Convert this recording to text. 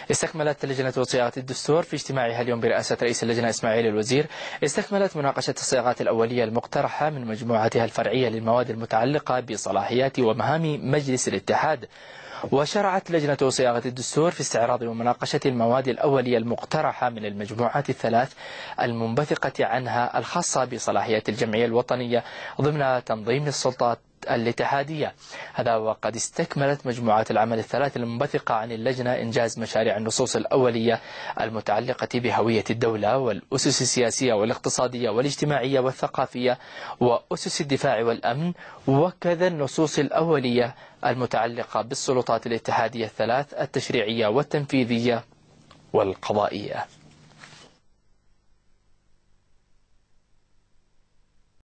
استكملت لجنة صياغة الدستور في اجتماعها اليوم برئاسة رئيس اللجنة إسماعيل الوزير استكملت مناقشة الصياغات الأولية المقترحة من مجموعتها الفرعية للمواد المتعلقة بصلاحيات ومهام مجلس الاتحاد. وشرعت لجنة صياغة الدستور في استعراض ومناقشة المواد الأولية المقترحة من المجموعات الثلاث المنبثقة عنها الخاصة بصلاحيات الجمعية الوطنية ضمن تنظيم السلطات الاتحادية. هذا وقد استكملت مجموعات العمل الثلاث المنبثقة عن اللجنة إنجاز مشاريع النصوص الأولية المتعلقة بهوية الدولة والأسس السياسية والاقتصادية والاجتماعية والثقافية وأسس الدفاع والأمن، وكذا النصوص الأولية المتعلقة بالسلطات الاتحادية الثلاث التشريعية والتنفيذية والقضائية.